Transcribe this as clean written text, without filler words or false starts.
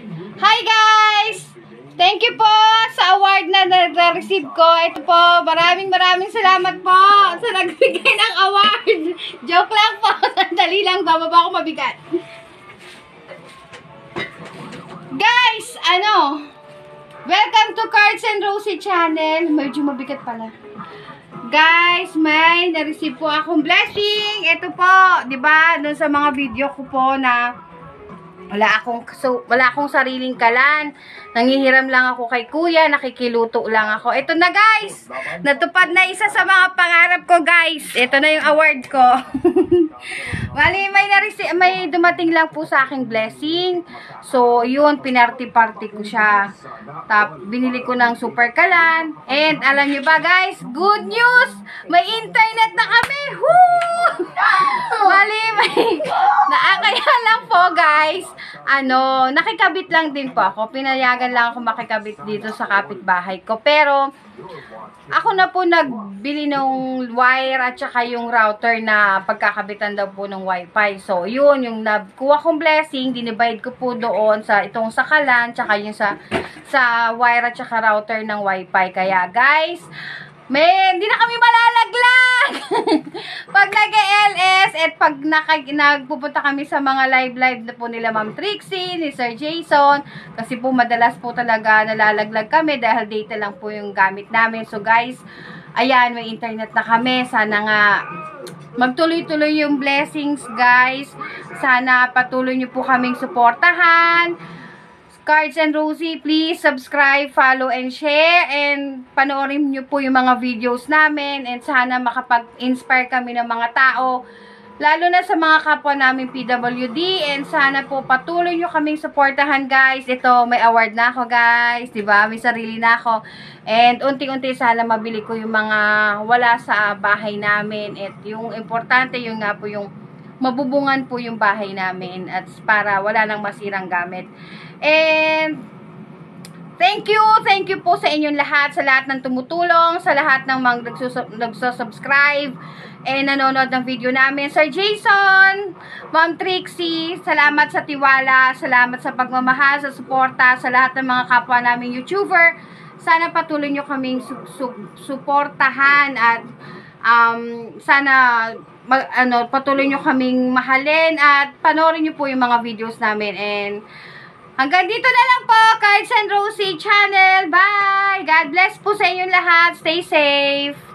Hi guys! Thank you po sa award na na-receive ko. Ito po, maraming salamat po sa nagbigay ng award. Joke lang po. Sandali lang, bababa ko mabigat. Guys, welcome to Cards and Rosie channel. Medyo mabigat pala. Guys, may na-receive po akong blessing. Ito po, 'di ba? Doon sa mga video ko po na wala akong sariling kalan. Nangihiram lang ako kay kuya, nakikiluto lang ako. Ito na guys, natupad na isa sa mga pangarap ko guys. Ito na yung award ko. Bali, may dumating lang po sa aking blessing. So, yun, pinarty-party ko siya. Binili ko ng super kalan. And, alam nyo ba guys, good news! May internet na kami! Woo! Bali, kaya lang po guys, nakikabit lang din po ako. Pinayagan lang ako makikabit dito sa kapitbahay ko. Pero, ako na po nagbili ng wire at saka yung router na pagkakabitan daw po ng wifi. So, yun, yung nakuha kong blessing, dinivide ko po doon sa itong sakalan, tsaka yung sa wire at saka router ng wifi. Kaya, guys, hindi na kami malalaglag! Pag nag-LS at pag nagpupunta kami sa mga live na po nila Ma'am Trixie, ni Sir Jason, kasi po madalas po talaga nalalaglag kami dahil data lang po yung gamit namin. So guys, ayan, may internet na kami. Sana nga magtuloy-tuloy yung blessings guys. Sana patuloy nyo po kaming suportahan. Cards and Rosie, please subscribe, follow, and share. And panoorin nyo po yung mga videos namin. And sana makapag-inspire kami ng mga tao. Lalo na sa mga kapwa namin PWD. And sana po patuloy nyo kaming supportahan guys. Ito, may award na ako guys. Diba? May sarili na ako. And unti-unti sana mabili ko yung mga wala sa bahay namin. At yung importante, yung nga po yung mabubungan po yung bahay namin. At para wala nang masirang gamit. And thank you po sa inyong lahat, sa lahat ng tumutulong, sa lahat ng mga nagsusubscribe and nanonood ng video namin. Sir Jason, Ma'am Trixie, salamat sa tiwala, salamat sa pagmamahal, sa suporta, sa lahat ng mga kapwa naming YouTuber. Sana patuloy nyo kaming suportahan at sana patuloy nyo kaming mahalin at panoorin nyo po yung mga videos namin. And hanggang dito na lang po, Cards and Rosie channel. Bye! God bless po sa inyong lahat. Stay safe!